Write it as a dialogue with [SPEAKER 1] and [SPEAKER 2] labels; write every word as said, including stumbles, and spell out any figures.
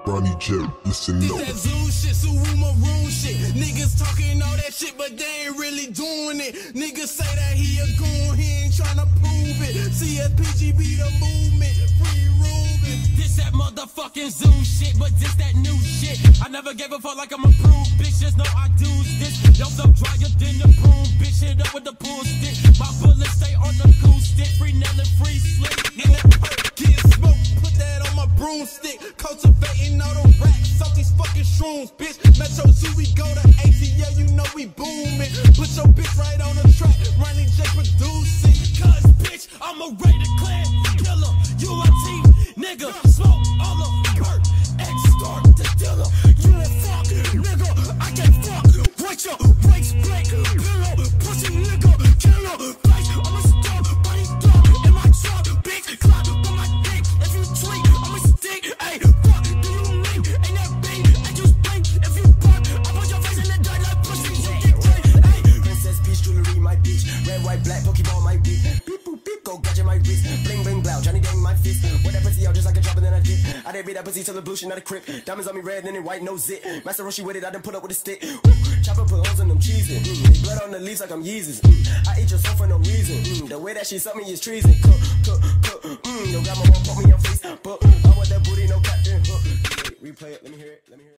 [SPEAKER 1] Ronnie J, listen up.
[SPEAKER 2] That zoo shit, Suwu Maroon shit. Niggas talking all that shit, but they ain't really doing it. Niggas say that he a goon, he ain't tryna prove it. C S P G be the movement, free Ruben.
[SPEAKER 3] This that motherfucking zoo shit, but this that new shit. I never gave a fuck like I'm approved, bitch. Just know I do this. Yo, so drier than the prune, bitch. Hit up with the pool stick. My bullets stay on the cool stick. Free Nell and free slick.
[SPEAKER 2] In that perk, get smoke, put that on my broomstick. Cultivating all the racks off these fucking shrooms, bitch. Metro Zoo, we go to A T L, you know we booming. Put your bitch right on the track, Ronnie J producing.
[SPEAKER 3] Cause bitch, I'm a rated clan killer. U I T, nigga, smoke all the perk. X-Star the dealer. You a fuck, nigga, I can't fuck. Wait your brakes, break, pillow, pussy nigga, killer. Face, I'm a star, body dog in my truck. Bitch, clock on my dick. If you tweet, I'm a stick. Ayy, fuck, do you mean? Ain't that big? I just blink. If you buck, I put your face in the dirt like pussy. Ayy,
[SPEAKER 4] Princess Peach jewelry, my bitch. Red, white, black, Pokeball, my bitch. Beep, boop, beep, go gadget, my wrist. Bling, bling, blow, Johnny Dang, my fist. What that pussy out just like a drop and then I dip. I didn't beat that pussy till the blue shit, not a crip. Diamonds on me red, then it white, no zit. Master Roshi with it, I done put up with a stick. Woo. Chopper put holes in them cheeses. Mm. Blood on the leaves like I'm Yeezus. Mm. I eat your soul for no reason. Mm. The way that she suck me is treason. Cook, cook, cook. Mm. Your grandma won't put me on face. But I want that booty, no captain. Hook. Replay it, let me hear it, let me hear it.